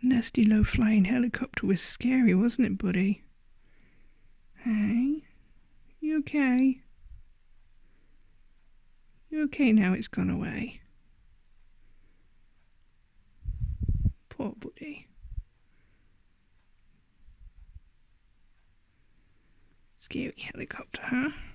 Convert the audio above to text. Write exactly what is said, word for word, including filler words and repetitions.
Nasty low flying helicopter was scary, wasn't it, buddy? Hey? You okay? You okay now it's gone away? Poor buddy. Scary helicopter, huh?